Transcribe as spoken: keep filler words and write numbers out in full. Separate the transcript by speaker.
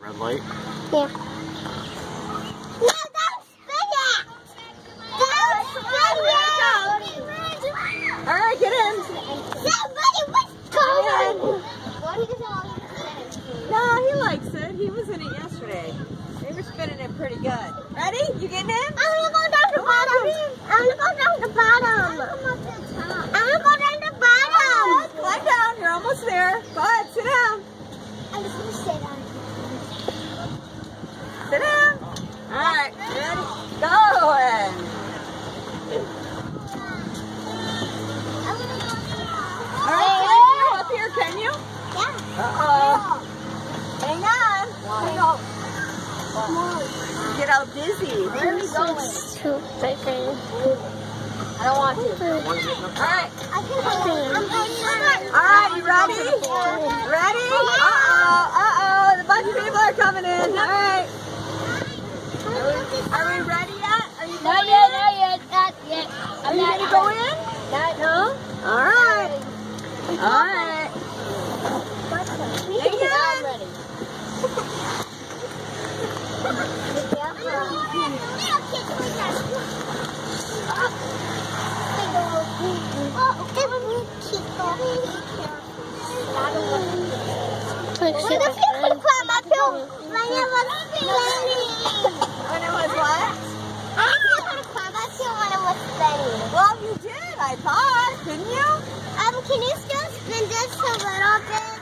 Speaker 1: Red light?
Speaker 2: Yeah. No, don't spin it! Don't spin it!
Speaker 3: Alright, get in.
Speaker 2: Somebody was going! What is all
Speaker 3: No, he likes it. He was in it yesterday. They were spinning it pretty good. Ready? You getting in?
Speaker 2: I'm gonna go down the bottom. I'm gonna go down the bottom. I'm gonna go down the bottom.
Speaker 3: Climb down. You're almost there. Go ahead. Sit down.
Speaker 2: I'm just gonna stay down.
Speaker 3: Sit down. All right. Ready? Go ahead. All right. Can you go up here? Can you?
Speaker 2: Yeah.
Speaker 3: Uh-oh. Hang on. Hang on. Get all dizzy. Where are you going?
Speaker 2: Too big.
Speaker 3: I don't want to. All right.
Speaker 2: I can I'm going.
Speaker 3: All right. You ready? Ready? Uh-oh. Uh-oh. The bunch of people are coming in. All right. Are we, are we ready yet? Are you
Speaker 2: Not
Speaker 3: going
Speaker 2: yet,
Speaker 3: in?
Speaker 2: not yet, not yet.
Speaker 3: Are you ready to go in?
Speaker 2: Not
Speaker 3: No? All right. All right. Hang on.
Speaker 2: I'm ready.
Speaker 3: When it was what? Well, you did, I thought. Didn't you?
Speaker 2: Um, can you still spin this a little bit?